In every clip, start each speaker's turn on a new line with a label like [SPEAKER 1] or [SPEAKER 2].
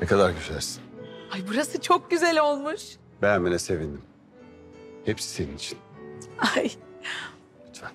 [SPEAKER 1] kadar güzelsin.
[SPEAKER 2] Ay burası çok güzel olmuş.
[SPEAKER 1] Beğenmene sevindim. Hepsi senin için.
[SPEAKER 2] Ay.
[SPEAKER 1] Lütfen.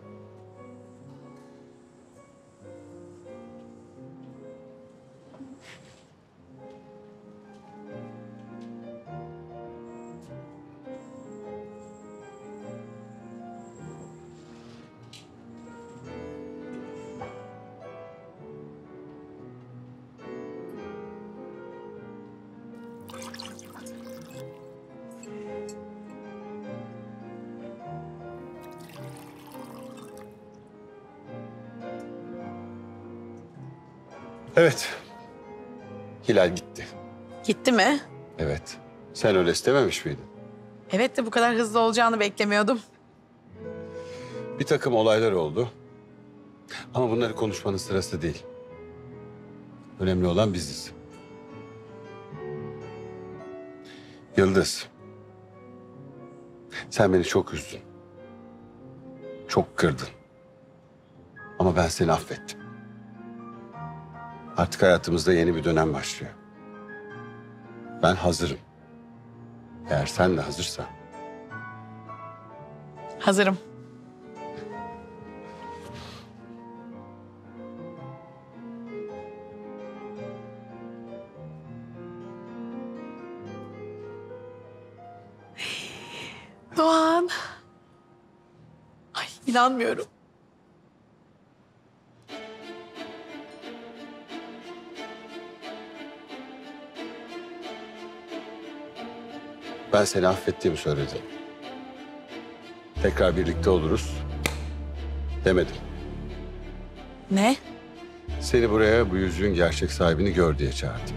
[SPEAKER 1] Evet. Hilal gitti.
[SPEAKER 2] Gitti mi?
[SPEAKER 1] Evet. Sen öyle istememiş miydin?
[SPEAKER 2] Evet de bu kadar hızlı olacağını beklemiyordum.
[SPEAKER 1] Bir takım olaylar oldu. Ama bunları konuşmanın sırası değil. Önemli olan biziz. Yıldız. Sen beni çok üzdün. Çok kırdın. Ama ben seni affettim. Artık hayatımızda yeni bir dönem başlıyor. Ben hazırım. Eğer sen de hazırsan.
[SPEAKER 2] Hazırım. Doğan. Ay inanmıyorum.
[SPEAKER 1] Ben seni affettiğimi söyledim. Tekrar birlikte oluruz demedim.
[SPEAKER 2] Ne?
[SPEAKER 1] Seni buraya bu yüzüğün gerçek sahibini gör diye çağırdım.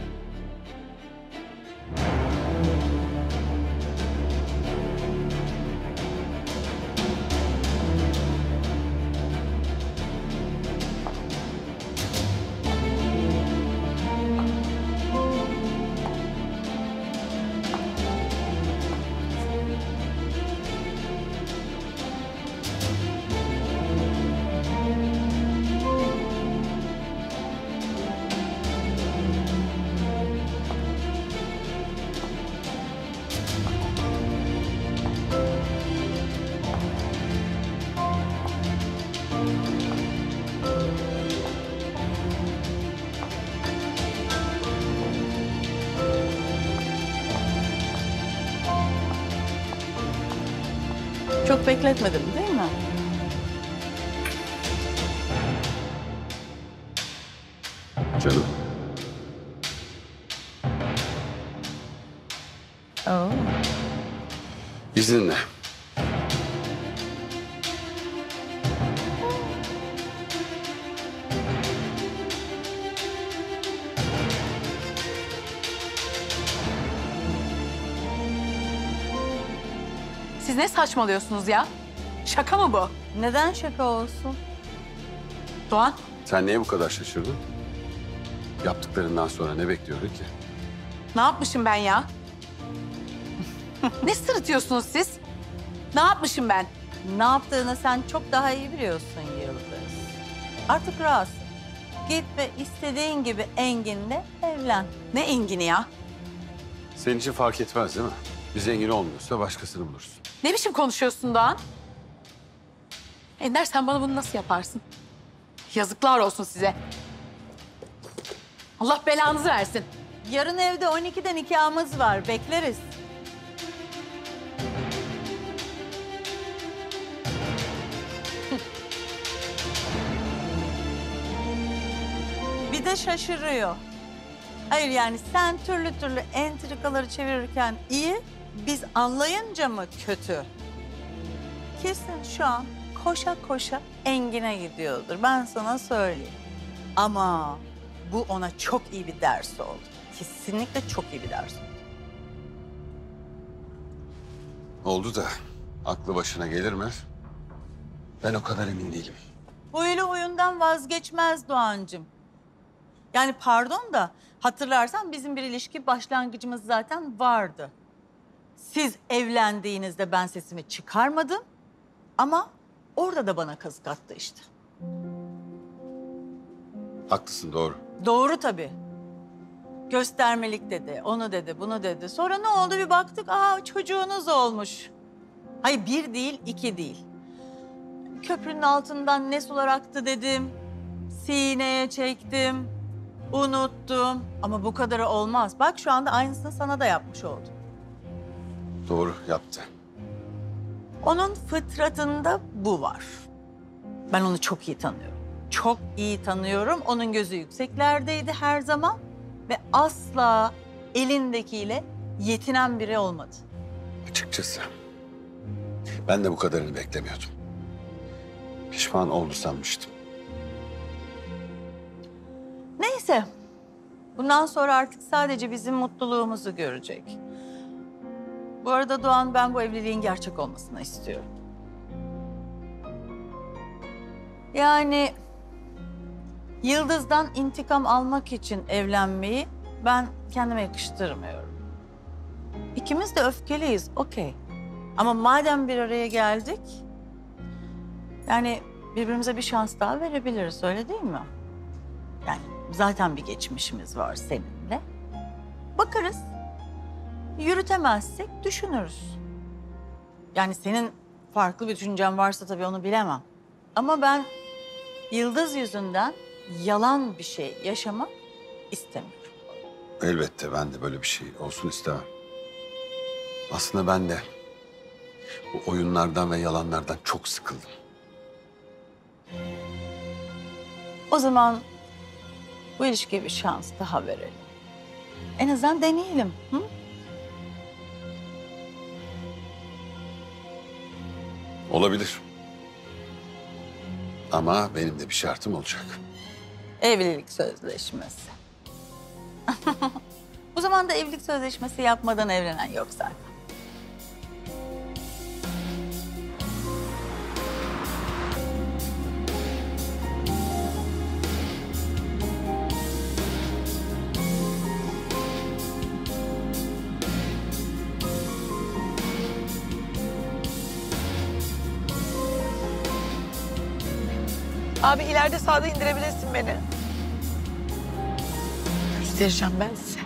[SPEAKER 2] Çok bekletmedim değil mi?
[SPEAKER 1] Canım.
[SPEAKER 2] Oo.
[SPEAKER 1] İzninle.
[SPEAKER 2] Siz ne saçmalıyorsunuz ya? Şaka mı bu?
[SPEAKER 3] Neden şaka olsun?
[SPEAKER 2] Doğan,
[SPEAKER 1] Sen niye bu kadar şaşırdın? Yaptıklarından sonra ne bekliyordun ki?
[SPEAKER 2] ne yapmışım ben ya? Ne sırıtıyorsunuz siz? Ne yapmışım ben?
[SPEAKER 3] Ne yaptığını sen çok daha iyi biliyorsun Yıldız. Artık rahatsın. Git ve istediğin gibi Engin'le evlen.
[SPEAKER 2] Ne Engin'i ya?
[SPEAKER 1] Senin için fark etmez değil mi? Bir zengin olmuyorsa başkasını bulursun.
[SPEAKER 2] Ne biçim konuşuyorsun Doğan? Ender sen bana bunu nasıl yaparsın? Yazıklar olsun size. Allah belanızı versin.
[SPEAKER 3] Yarın evde 12'de nikahımız var. Bekleriz. Bir de şaşırıyor. Hayır yani sen türlü türlü entrikaları çevirirken iyi, biz anlayınca mı kötü? Kesin şu an koşa koşa Engin'e gidiyordur. Ben sana söyleyeyim. Ama bu ona çok iyi bir ders oldu. Kesinlikle çok iyi bir ders oldu.
[SPEAKER 1] Oldu da aklı başına gelir mi? Ben o kadar emin değilim.
[SPEAKER 3] Huylu huyundan vazgeçmez Doğancığım. Yani pardon da hatırlarsan bizim bir ilişki başlangıcımız zaten vardı. Siz evlendiğinizde ben sesimi çıkarmadım ama orada da bana kazık attı işte.
[SPEAKER 1] Haklısın, doğru.
[SPEAKER 3] Doğru tabii. göstermelik dedi, onu dedi, bunu dedi. Sonra ne oldu bir baktık, çocuğunuz olmuş. Hayır, bir değil, iki değil. Köprünün altından ne sular aktı dedim, sineye çektim, unuttum. Ama bu kadarı olmaz. Bak şu anda aynısını sana da yapmış oldum.
[SPEAKER 1] Doğru yaptı.
[SPEAKER 3] Onun fıtratında bu var. Ben onu çok iyi tanıyorum. Çok iyi tanıyorum. Onun gözü yükseklerdeydi her zaman ve asla elindekiyle yetinen biri olmadı.
[SPEAKER 1] Açıkçası ben de bu kadarını beklemiyordum. Pişman oldu sanmıştım.
[SPEAKER 3] Neyse. Bundan sonra artık sadece bizim mutluluğumuzu görecek. Bu arada Doğan, ben bu evliliğin gerçek olmasını istiyorum. Yani Yıldız'dan intikam almak için evlenmeyi ben kendime yakıştırmıyorum. İkimiz de öfkeliyiz, okey. Ama madem bir araya geldik, yani birbirimize bir şans daha verebiliriz, öyle değil mi? Yani zaten bir geçmişimiz var seninle. Bakarız. Yürütemezsek düşünürüz. Yani senin farklı bir düşüncen varsa tabii onu bilemem. Ama ben Yıldız yüzünden yalan bir şey yaşamak istemiyorum.
[SPEAKER 1] Elbette ben de böyle bir şey olsun istemem. Aslında ben de bu oyunlardan ve yalanlardan çok sıkıldım.
[SPEAKER 3] O zaman bu ilişkiye bir şans daha verelim. En azından deneyelim. Hı?
[SPEAKER 1] Olabilir. Ama benim de bir şartım olacak.
[SPEAKER 3] Evlilik sözleşmesi. Bu zaman da evlilik sözleşmesi yapmadan evlenen yok zaten.
[SPEAKER 4] Abi ileride sağda indirebilirsin beni. Göstereceğim ben size.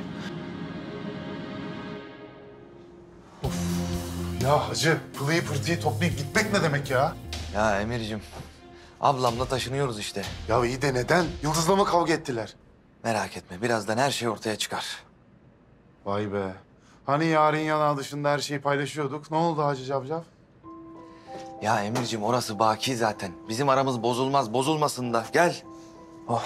[SPEAKER 5] Ya hacı, pılıyı pırtıyı toplayıp gitmek ne demek ya?
[SPEAKER 6] Ya Emir'cim, ablamla taşınıyoruz işte.
[SPEAKER 5] Ya iyi de neden? Yıldız'la mı kavga ettiler?
[SPEAKER 6] Merak etme, birazdan her şey ortaya çıkar.
[SPEAKER 5] Vay be. Hani yarın yanağı dışında her şeyi paylaşıyorduk. Ne oldu Hacı Cavcav?
[SPEAKER 6] Ya Emir'cim, orası baki zaten. Bizim aramız bozulmaz, bozulmasın da. Gel. Oh.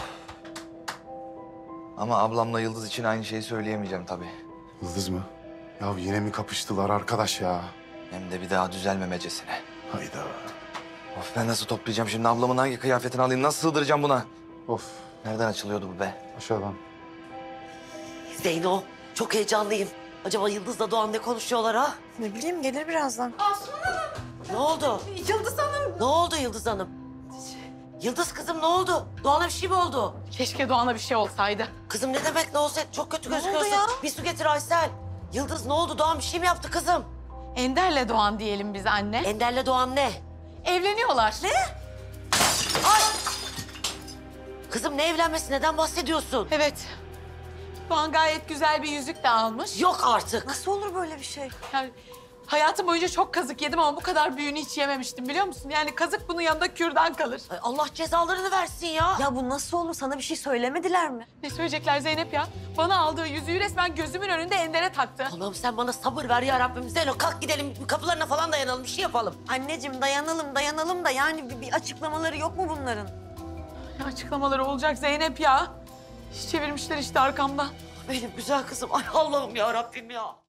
[SPEAKER 6] Ama ablamla Yıldız için aynı şeyi söyleyemeyeceğim tabii.
[SPEAKER 5] Yıldız mı? Ya yine mi kapıştılar arkadaş ya?
[SPEAKER 6] Hem de bir daha düzelmemecesine.
[SPEAKER 5] Hayda.
[SPEAKER 6] Of, ben nasıl toplayacağım şimdi? Ablamın hangi kıyafetini alayım? Nasıl sığdıracağım buna?
[SPEAKER 5] Of,
[SPEAKER 6] Nereden açılıyordu bu be?
[SPEAKER 5] aşağıdan.
[SPEAKER 7] Zeyno, çok heyecanlıyım. Acaba Yıldız'la Doğan ne konuşuyorlar ha?
[SPEAKER 4] Ne bileyim gelir birazdan.
[SPEAKER 7] Ne oldu?
[SPEAKER 4] Yıldız Hanım.
[SPEAKER 7] Ne oldu Yıldız Hanım? Yıldız kızım ne oldu? Doğan'a bir şey mi oldu?
[SPEAKER 2] Keşke Doğan'a bir şey olsaydı.
[SPEAKER 7] Kızım ne demek ne olsaydı? Çok kötü
[SPEAKER 4] Ne oldu
[SPEAKER 7] gözüküyorsun.
[SPEAKER 4] ya?
[SPEAKER 7] Bir su getir Aysel. Yıldız ne oldu? Doğan bir şey mi yaptı kızım?
[SPEAKER 2] Ender'le Doğan diyelim biz anne.
[SPEAKER 7] Ender'le Doğan ne?
[SPEAKER 2] Evleniyorlar. Ne?
[SPEAKER 7] Kızım ne evlenmesi? Neden bahsediyorsun?
[SPEAKER 2] Evet. Doğan gayet güzel bir yüzük de almış.
[SPEAKER 7] Yok artık.
[SPEAKER 4] Nasıl olur böyle bir şey?
[SPEAKER 2] Yani hayatım boyunca çok kazık yedim ama bu kadar büyüğünü hiç yememiştim biliyor musun? Yani kazık bunun yanında kürdan kalır.
[SPEAKER 7] Ay, Allah cezalarını versin ya.
[SPEAKER 4] Ya bu nasıl olur? Sana bir şey söylemediler mi?
[SPEAKER 2] Ne söyleyecekler Zeynep ya? Bana aldığı yüzüğü resmen gözümün önünde Ender'e taktı.
[SPEAKER 7] Allah'ım sen bana sabır ver ya Rabbim. Zeyno kalk gidelim kapılarına falan dayanalım bir şey yapalım.
[SPEAKER 4] Anneciğim dayanalım da yani bir açıklamaları yok mu bunların?
[SPEAKER 2] Ne açıklamaları olacak Zeynep ya? İş çevirmişler işte arkamdan.
[SPEAKER 7] Benim güzel kızım. Ay Allah'ım ya Rabbim ya.